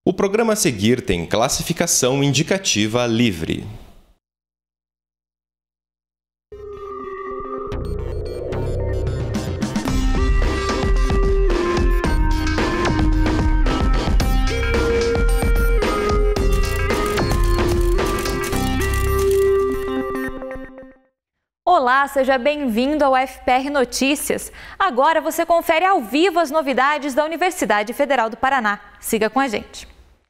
O programa a seguir tem classificação indicativa livre. Olá, seja bem-vindo ao FPR Notícias. Agora você confere ao vivo as novidades da Universidade Federal do Paraná. Siga com a gente.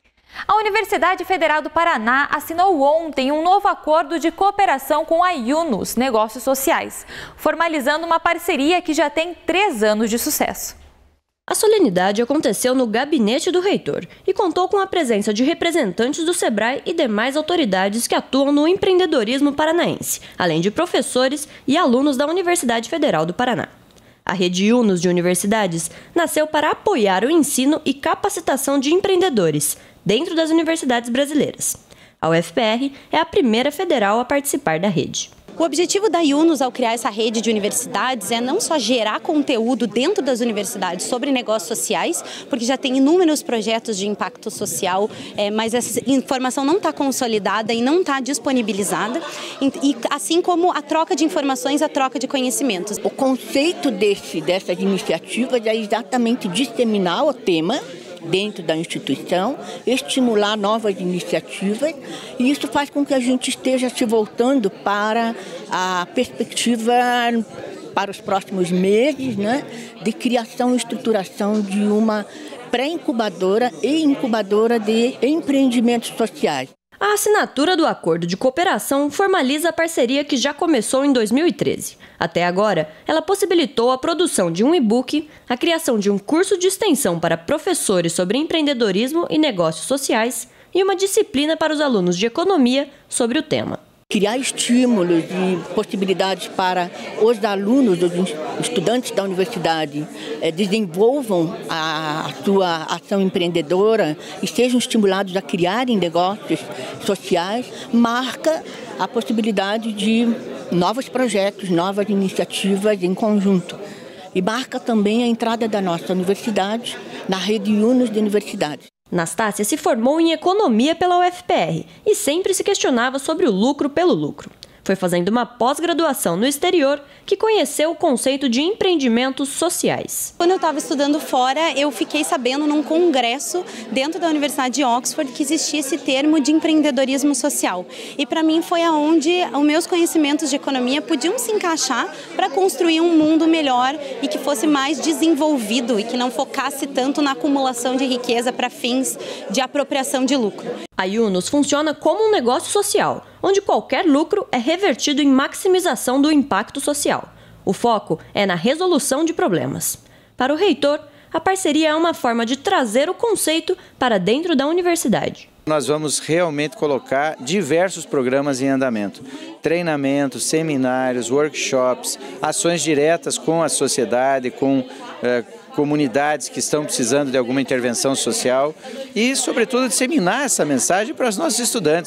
A Universidade Federal do Paraná assinou ontem um novo acordo de cooperação com a Yunus Negócios Sociais, formalizando uma parceria que já tem 3 anos de sucesso. A solenidade aconteceu no gabinete do reitor e contou com a presença de representantes do SEBRAE e demais autoridades que atuam no empreendedorismo paranaense, além de professores e alunos da Universidade Federal do Paraná. A Rede Yunus de Universidades nasceu para apoiar o ensino e capacitação de empreendedores dentro das universidades brasileiras. A UFPR é a primeira federal a participar da rede. O objetivo da Yunus ao criar essa rede de universidades é não só gerar conteúdo dentro das universidades sobre negócios sociais, porque já tem inúmeros projetos de impacto social, mas essa informação não está consolidada e não está disponibilizada, e assim como a troca de informações, a troca de conhecimentos. O conceito dessas iniciativas é exatamente disseminar o tema dentro da instituição, estimular novas iniciativas, e isso faz com que a gente esteja se voltando para a perspectiva para os próximos meses, né, de criação e estruturação de uma pré-incubadora e incubadora de empreendimentos sociais. A assinatura do acordo de cooperação formaliza a parceria que já começou em 2013. Até agora, ela possibilitou a produção de um e-book, a criação de um curso de extensão para professores sobre empreendedorismo e negócios sociais e uma disciplina para os alunos de economia sobre o tema. Criar estímulos e possibilidades para os alunos, os estudantes da universidade desenvolvam a sua ação empreendedora e sejam estimulados a criarem negócios sociais, marca a possibilidade de novos projetos, novas iniciativas em conjunto. E marca também a entrada da nossa universidade na rede Yunus de universidades. Nastácia se formou em economia pela UFPR e sempre se questionava sobre o lucro pelo lucro. Foi fazendo uma pós-graduação no exterior que conheceu o conceito de empreendimentos sociais. Quando eu estava estudando fora, eu fiquei sabendo num congresso dentro da Universidade de Oxford que existia esse termo de empreendedorismo social. E para mim foi aonde os meus conhecimentos de economia podiam se encaixar para construir um mundo melhor e que fosse mais desenvolvido e que não focasse tanto na acumulação de riqueza para fins de apropriação de lucro. A Yunus funciona como um negócio social, onde qualquer lucro é revertido em maximização do impacto social. O foco é na resolução de problemas. Para o reitor, a parceria é uma forma de trazer o conceito para dentro da universidade. Nós vamos realmente colocar diversos programas em andamento. Treinamentos, seminários, workshops, ações diretas com a sociedade, com comunidades que estão precisando de alguma intervenção social e, sobretudo, disseminar essa mensagem para os nossos estudantes.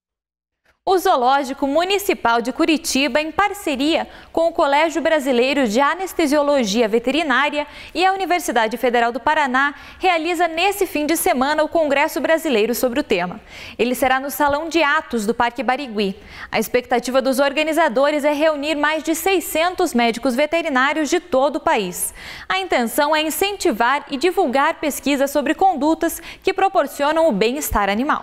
O Zoológico Municipal de Curitiba, em parceria com o Colégio Brasileiro de Anestesiologia Veterinária e a Universidade Federal do Paraná, realiza nesse fim de semana o Congresso Brasileiro sobre o tema. Ele será no Salão de Atos do Parque Barigui. A expectativa dos organizadores é reunir mais de 600 médicos veterinários de todo o país. A intenção é incentivar e divulgar pesquisas sobre condutas que proporcionam o bem-estar animal.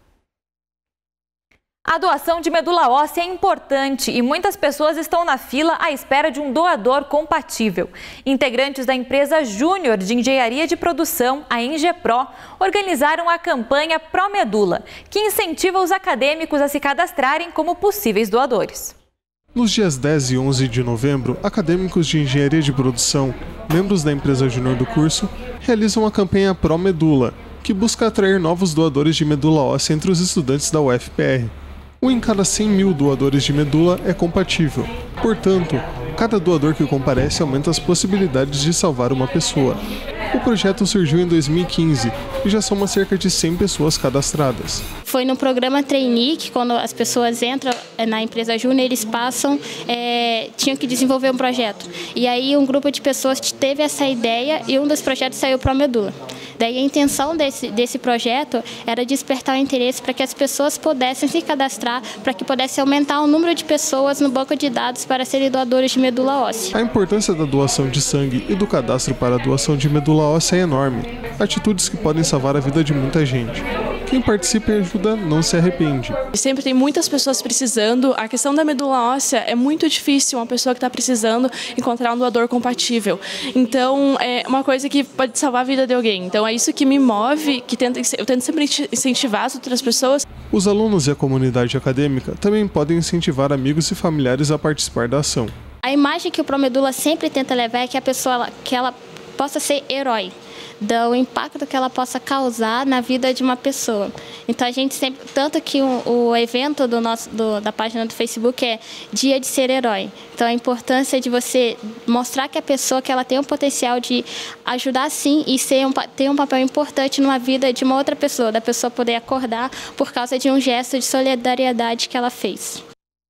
A doação de medula óssea é importante e muitas pessoas estão na fila à espera de um doador compatível. Integrantes da empresa Júnior de Engenharia de Produção, a Engepro, organizaram a campanha Promedula, que incentiva os acadêmicos a se cadastrarem como possíveis doadores. Nos dias 10 e 11 de novembro, acadêmicos de Engenharia de Produção, membros da empresa Júnior do curso, realizam a campanha Promedula, que busca atrair novos doadores de medula óssea entre os estudantes da UFPR. 1 em cada 100 mil doadores de medula é compatível. Portanto, cada doador que comparece aumenta as possibilidades de salvar uma pessoa. O projeto surgiu em 2015 e já somam cerca de 100 pessoas cadastradas. Foi no programa Trainee que, quando as pessoas entram na empresa Júnior, eles tinham que desenvolver um projeto. E aí um grupo de pessoas teve essa ideia e um dos projetos saiu para a Medula. Daí a intenção desse projeto era despertar o interesse para que as pessoas pudessem se cadastrar, para que pudesse aumentar o número de pessoas no banco de dados para serem doadores de medula óssea. A importância da doação de sangue e do cadastro para a doação de medula óssea é enorme. Atitudes que podem salvar a vida de muita gente. Quem participa e ajuda não se arrepende. Sempre tem muitas pessoas precisando. A questão da medula óssea é muito difícil uma pessoa que está precisando encontrar um doador compatível. Então, é uma coisa que pode salvar a vida de alguém. Então, é isso que me move, eu tento sempre incentivar as outras pessoas. Os alunos e a comunidade acadêmica também podem incentivar amigos e familiares a participar da ação. A imagem que o Promedula sempre tenta levar é que a pessoa que ela possa ser herói, do impacto que ela possa causar na vida de uma pessoa. Então a gente sempre, tanto que o evento da página do Facebook é Dia de Ser Herói. Então a importância de você mostrar que a pessoa que ela tem o potencial de ajudar sim e ter um papel importante numa vida de uma outra pessoa, da pessoa poder acordar por causa de um gesto de solidariedade que ela fez.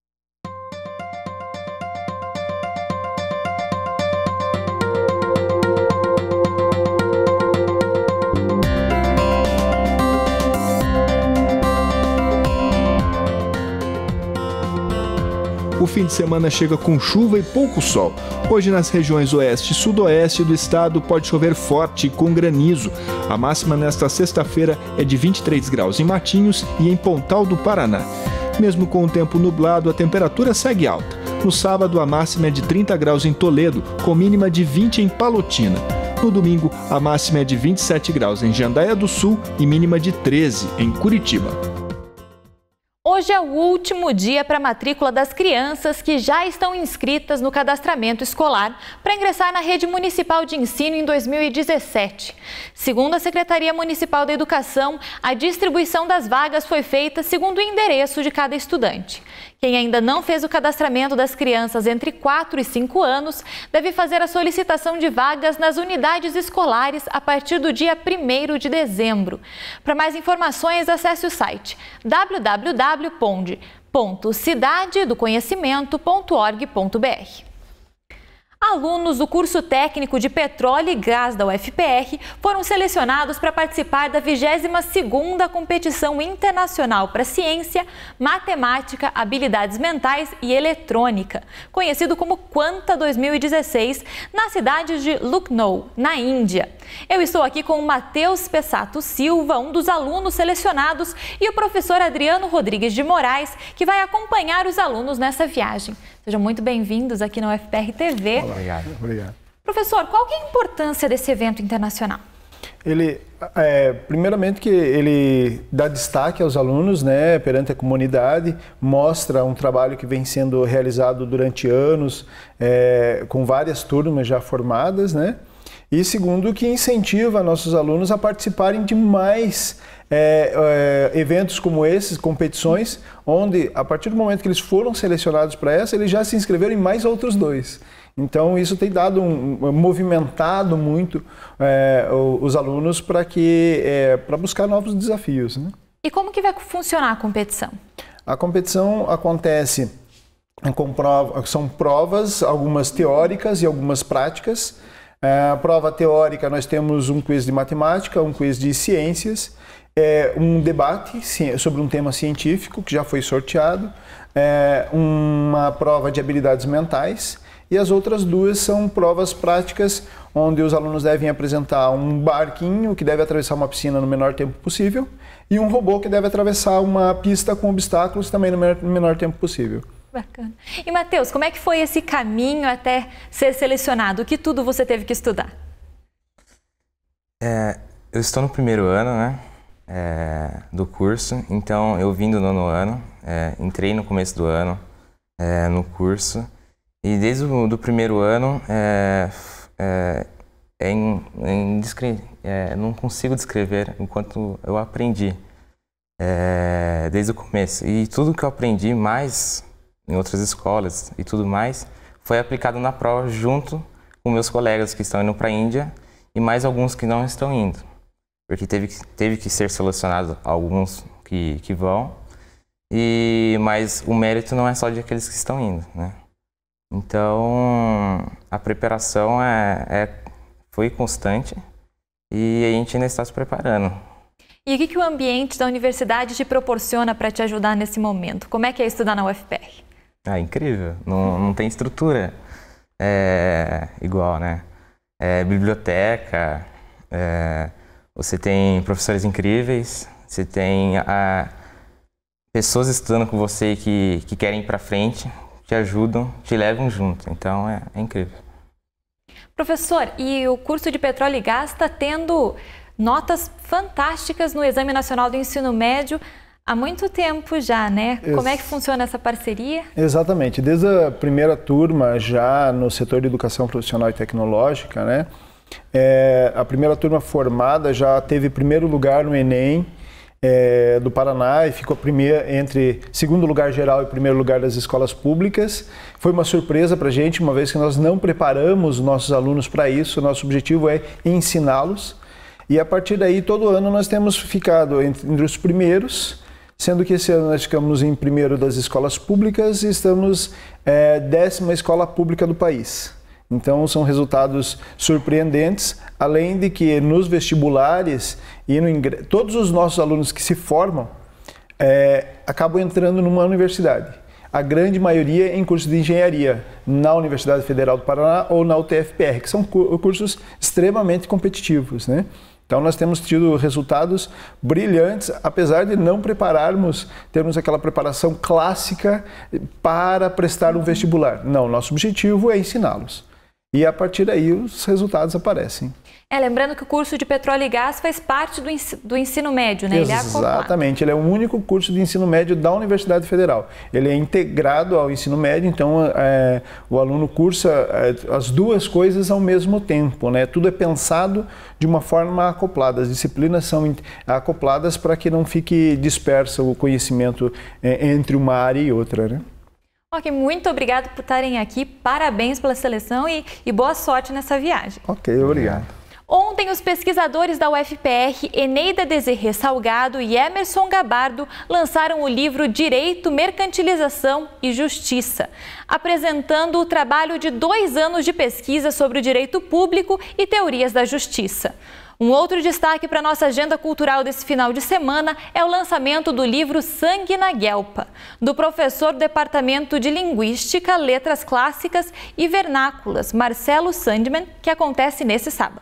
O fim de semana chega com chuva e pouco sol. Hoje nas regiões oeste e sudoeste do estado pode chover forte com granizo. A máxima nesta sexta-feira é de 23 graus em Matinhos e em Pontal do Paraná. Mesmo com o tempo nublado, a temperatura segue alta. No sábado, a máxima é de 30 graus em Toledo, com mínima de 20 em Palotina. No domingo, a máxima é de 27 graus em Jandaia do Sul e mínima de 13 em Curitiba. Hoje é o último dia para a matrícula das crianças que já estão inscritas no cadastramento escolar para ingressar na rede municipal de ensino em 2017. Segundo a Secretaria Municipal da Educação, a distribuição das vagas foi feita segundo o endereço de cada estudante. Quem ainda não fez o cadastramento das crianças entre 4 e 5 anos deve fazer a solicitação de vagas nas unidades escolares a partir do dia 1º de dezembro. Para mais informações, acesse o site www.cidadedoconhecimento.org.br. Alunos do curso técnico de petróleo e gás da UFPR foram selecionados para participar da 22ª competição internacional para ciência, matemática, habilidades mentais e eletrônica, conhecido como Quanta 2016, na cidade de Lucknow, na Índia. Eu estou aqui com o Matheus Pessato Silva, um dos alunos selecionados, e o professor Adriano Rodrigues de Moraes, que vai acompanhar os alunos nessa viagem. Sejam muito bem-vindos aqui na UFPR TV. Obrigado. Professor, qual que é a importância desse evento internacional? Primeiramente que ele dá destaque aos alunos, né, perante a comunidade, mostra um trabalho que vem sendo realizado durante anos, com várias turmas já formadas, né? E segundo, que incentiva nossos alunos a participarem de mais eventos como esses, competições, onde a partir do momento que eles foram selecionados para essa, eles já se inscreveram em mais outros 2. Então isso tem dado movimentado muito os alunos para buscar novos desafios, né? E como que vai funcionar a competição? A competição acontece são provas, algumas teóricas e algumas práticas. A prova teórica, nós temos um quiz de matemática, um quiz de ciências, um debate sobre um tema científico que já foi sorteado, uma prova de habilidades mentais, e as outras 2 são provas práticas, onde os alunos devem apresentar um barquinho que deve atravessar uma piscina no menor tempo possível e um robô que deve atravessar uma pista com obstáculos também no menor tempo possível. Bacana. E, Matheus, como é que foi esse caminho até ser selecionado? O que tudo você teve que estudar? Eu estou no 1º ano, né, do curso, então eu vim do 9º ano, entrei no começo do ano no curso, e desde o do 1º ano não consigo descrever enquanto eu aprendi desde o começo. E tudo que eu aprendi mais em outras escolas e tudo mais, foi aplicado na prova junto com meus colegas que estão indo para a Índia e mais alguns que não estão indo. Porque teve que ser selecionado alguns que vão, mas o mérito não é só de aqueles que estão indo, né? Então, a preparação foi constante e a gente ainda está se preparando. E o que o ambiente da universidade te proporciona para te ajudar nesse momento? Como é que é estudar na UFPR? Incrível. Não tem estrutura igual, né? Biblioteca, você tem professores incríveis, você tem pessoas estudando com você que querem ir para frente, te ajudam, te levam junto. Então, é incrível. Professor, e o curso de Petróleo e Gás está tendo notas fantásticas no Exame Nacional do Ensino Médio há muito tempo já, né? Como é que funciona essa parceria? Exatamente. Desde a primeira turma, já no setor de educação profissional e tecnológica, né? A primeira turma formada já teve primeiro lugar no Enem, do Paraná, e ficou entre segundo lugar geral e primeiro lugar das escolas públicas. Foi uma surpresa para a gente, uma vez que nós não preparamos nossos alunos para isso. Nosso objetivo é ensiná-los, e a partir daí todo ano nós temos ficado entre os primeiros, sendo que esse ano nós ficamos em primeiro das escolas públicas e estamos 10ª escola pública do país. Então são resultados surpreendentes, além de que nos vestibulares e todos os nossos alunos que se formam acabam entrando numa universidade. A grande maioria em cursos de engenharia na Universidade Federal do Paraná ou na UTFPR, que são cursos extremamente competitivos, né? Então nós temos tido resultados brilhantes, apesar de não termos aquela preparação clássica para prestar um vestibular. Não, nosso objetivo é ensiná-los. E a partir daí os resultados aparecem. Lembrando que o curso de Petróleo e Gás faz parte do ensino médio, né? Exatamente, ele é o único curso de ensino médio da Universidade Federal. Ele é integrado ao ensino médio, então o aluno cursa as duas coisas ao mesmo tempo, né? Tudo é pensado de uma forma acoplada, as disciplinas são acopladas para que não fique disperso o conhecimento entre uma área e outra, né? Ok, muito obrigado por estarem aqui, parabéns pela seleção e boa sorte nessa viagem. Ok, obrigado. Ontem, os pesquisadores da UFPR, Eneida Desirê Salgado e Emerson Gabardo, lançaram o livro Direito, Mercantilização e Justiça, apresentando o trabalho de 2 anos de pesquisa sobre o direito público e teorias da justiça. Um outro destaque para a nossa agenda cultural desse final de semana é o lançamento do livro Sangue na Guelpa, do professor do Departamento de Linguística, Letras Clássicas e Vernáculas, Marcelo Sandman, que acontece nesse sábado.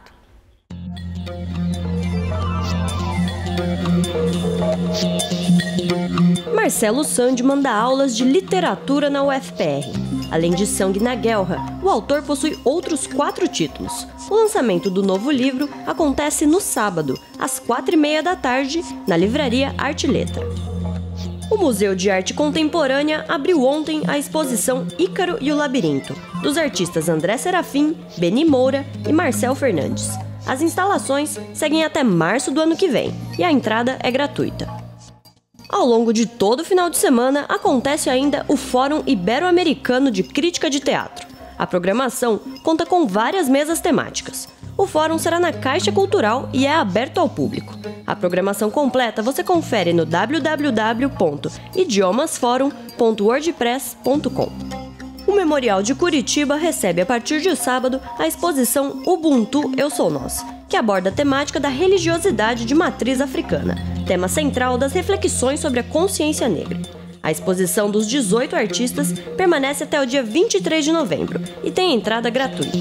Marcelo Sandman dá aulas de literatura na UFPR. Além de Sangue na Guelra, o autor possui outros 4 títulos. O lançamento do novo livro acontece no sábado, às 4h30 da tarde, na livraria Arte e Letra. O Museu de Arte Contemporânea abriu ontem a exposição Ícaro e o Labirinto, dos artistas André Serafim, Beni Moura e Marcel Fernandes. As instalações seguem até março do ano que vem e a entrada é gratuita. Ao longo de todo o final de semana, acontece ainda o Fórum Ibero-Americano de Crítica de Teatro. A programação conta com várias mesas temáticas. O fórum será na Caixa Cultural e é aberto ao público. A programação completa você confere no www.idiomasforum.wordpress.com. O Memorial de Curitiba recebe a partir de sábado a exposição Ubuntu Eu Sou Nós, que aborda a temática da religiosidade de matriz africana, tema central das reflexões sobre a consciência negra. A exposição dos 18 artistas permanece até o dia 23 de novembro e tem entrada gratuita.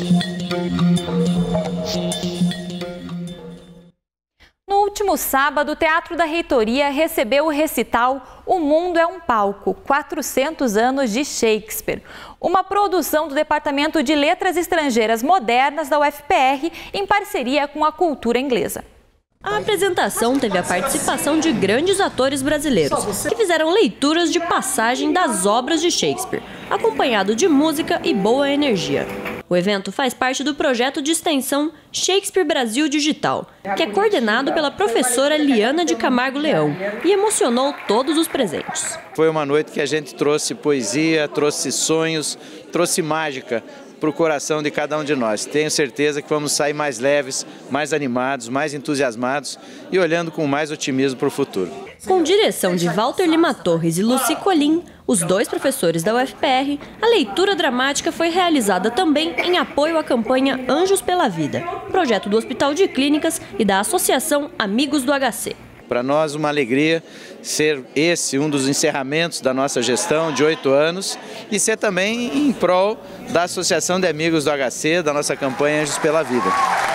No último sábado, o Teatro da Reitoria recebeu o recital O Mundo é um Palco, 400 anos de Shakespeare, uma produção do Departamento de Letras Estrangeiras Modernas da UFPR em parceria com a cultura inglesa. A apresentação teve a participação de grandes atores brasileiros, que fizeram leituras de passagem das obras de Shakespeare, acompanhado de música e boa energia. O evento faz parte do projeto de extensão Shakespeare Brasil Digital, que é coordenado pela professora Liana de Camargo Leão e emocionou todos os presentes. Foi uma noite que a gente trouxe poesia, trouxe sonhos, trouxe mágica para o coração de cada um de nós. Tenho certeza que vamos sair mais leves, mais animados, mais entusiasmados e olhando com mais otimismo para o futuro. Com direção de Walter Lima Torres e Luci Colim, os 2 professores da UFPR, a leitura dramática foi realizada também em apoio à campanha Anjos pela Vida, projeto do Hospital de Clínicas e da Associação Amigos do HC. Para nós, uma alegria ser esse um dos encerramentos da nossa gestão de 8 anos e ser também em prol da Associação de Amigos do HC, da nossa campanha Anjos pela Vida.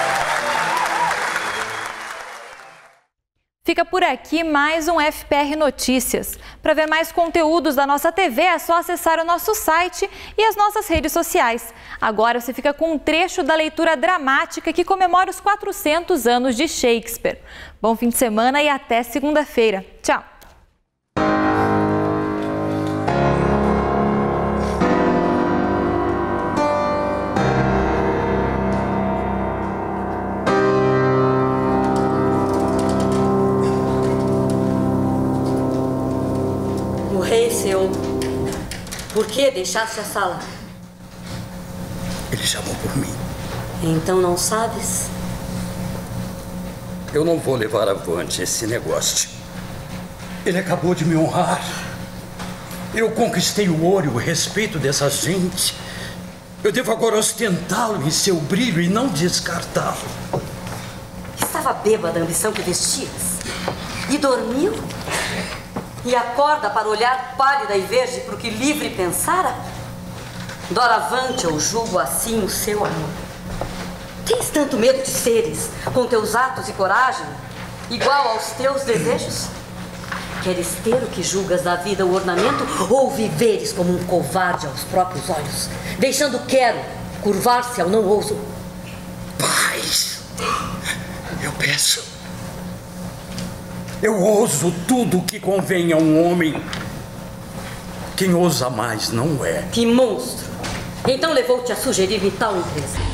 Fica por aqui mais um FPR Notícias. Para ver mais conteúdos da nossa TV é só acessar o nosso site e as nossas redes sociais. Agora você fica com um trecho da leitura dramática que comemora os 400 anos de Shakespeare. Bom fim de semana e até segunda-feira. Tchau! Rei seu, por que deixaste a sala? Ele chamou por mim. Então não sabes? Eu não vou levar avante esse negócio. Ele acabou de me honrar. Eu conquistei o ouro e o respeito dessa gente. Eu devo agora ostentá-lo em seu brilho e não descartá-lo. Estava bêbada da ambição que vestias? E dormiu? E acorda para olhar pálida e verde para o que livre pensara? Doravante eu julgo assim o seu amor. Tens tanto medo de seres, com teus atos e coragem, igual aos teus desejos? Queres ter o que julgas da vida o ornamento, ou viveres como um covarde aos próprios olhos, deixando o quero curvar-se ao não ouso? Paz, eu peço. Eu ouso tudo o que convém a um homem. Quem ousa mais não é. Que monstro! Então levou-te a sugerir-me tal empresa.